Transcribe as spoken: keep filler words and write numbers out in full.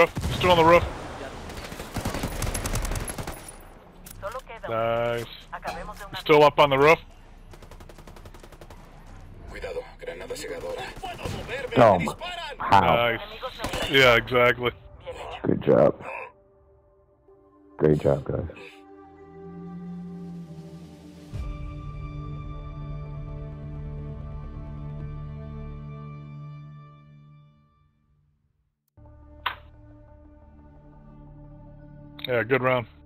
roof. He's still on the roof. Nice. Still up on the roof. Oh my. How? Nice. Yeah, exactly. Good job. Great job, guys. Yeah, good round.